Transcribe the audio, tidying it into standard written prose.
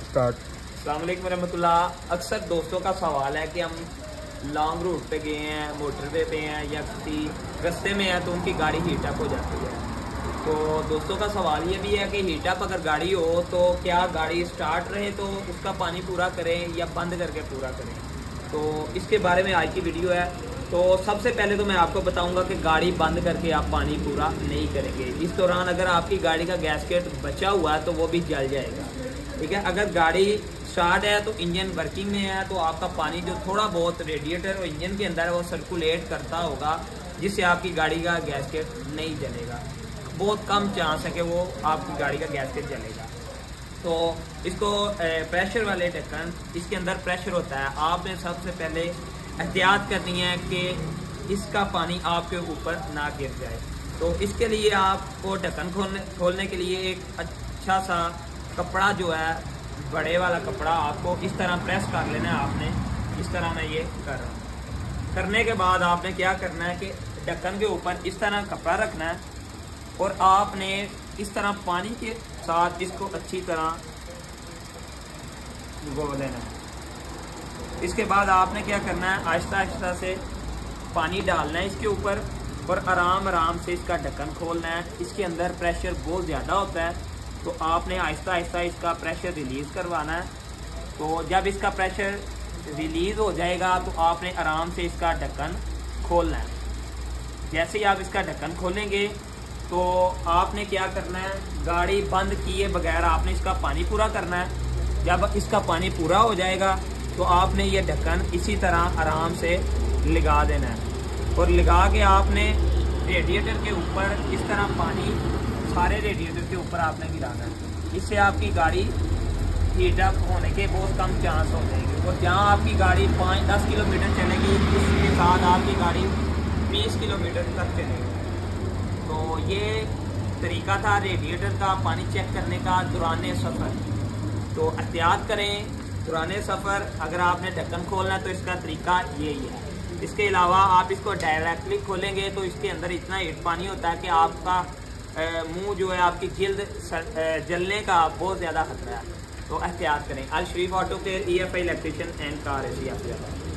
Start. अस्सलाम वालेकुम रहमतुल्लाह। अक्सर दोस्तों का सवाल है कि हम लॉन्ग रूट पे गए हैं, मोटरवे पे हैं या किसी रास्ते में हैं तो उनकी गाड़ी हीट अप हो जाती है। तो दोस्तों का सवाल ये भी है कि हीट अप अगर गाड़ी हो तो क्या गाड़ी स्टार्ट रहे तो उसका पानी पूरा करें या बंद करके पूरा करें। तो इसके बारे में आज की वीडियो है। तो सबसे पहले तो मैं आपको बताऊंगा कि गाड़ी बंद करके आप पानी पूरा नहीं करेंगे। इस दौरान अगर आपकी गाड़ी का गैसकेट बचा हुआ है तो वो भी जल जाएगा, ठीक है। अगर गाड़ी स्टार्ट है तो इंजन वर्किंग में है तो आपका पानी जो थोड़ा बहुत रेडिएटर और इंजन के अंदर है वो सर्कुलेट करता होगा, जिससे आपकी गाड़ी का गैसकेट नहीं जलेगा। बहुत कम चांस है कि वो आपकी गाड़ी का गैसकेट जलेगा। तो इसको प्रेशर वाले ढक्कन, इसके अंदर प्रेशर होता है। आपने सबसे पहले एहतियात करनी है कि इसका पानी आपके ऊपर ना गिर जाए। तो इसके लिए आपको ढक्कन खोलने के लिए एक अच्छा सा कपड़ा जो है, बड़े वाला कपड़ा, आपको इस तरह प्रेस कर लेना है। आपने इस तरह मैं ये कर रहा हूँ। करने के बाद आपने क्या करना है कि ढक्कन के ऊपर इस तरह कपड़ा रखना है और आपने इस तरह पानी के साथ इसको अच्छी तरह भिगो लेना है। इसके बाद आपने क्या करना है, आहिस्ता आहिस्ता से पानी डालना है इसके ऊपर और आराम आराम से इसका ढक्कन खोलना है। इसके अंदर प्रेशर बहुत ज़्यादा होता है तो आपने आहिस्ता आहिस्ता इसका प्रेशर रिलीज़ करवाना है। तो जब इसका प्रेशर रिलीज़ हो जाएगा तो आपने आराम से इसका ढक्कन खोलना है। जैसे ही आप इसका ढक्कन खोलेंगे तो आपने क्या करना है, गाड़ी बंद किए बगैर आपने इसका पानी पूरा करना है। जब इसका पानी पूरा हो जाएगा तो आपने ये ढक्कन इसी तरह आराम से लगा देना है और लगा के आपने रेडिएटर के ऊपर इस तरह पानी सारे रेडिएटर के ऊपर आपने गिराना है। इससे आपकी गाड़ी हीट अप होने के बहुत कम चांस हो जाएंगे। और जहाँ आपकी गाड़ी 5-10 किलोमीटर चलेगी उसके साथ आपकी गाड़ी 20 किलोमीटर तक चलेगी। तो ये तरीका था रेडिएटर का पानी चेक करने का दौरान सफ़र। तो एहतियात करें दौरान सफ़र। अगर आपने ढक्कन खोलना है तो इसका तरीका यही है। इसके अलावा आप इसको डायरेक्टली खोलेंगे तो इसके अंदर इतना हीट पानी होता है कि आपका मुंह जो है, आपकी जिल्द जलने का बहुत ज़्यादा खतरा है। तो एहतियात करें। Al Sharif auto care, EFI electrician and car Asia.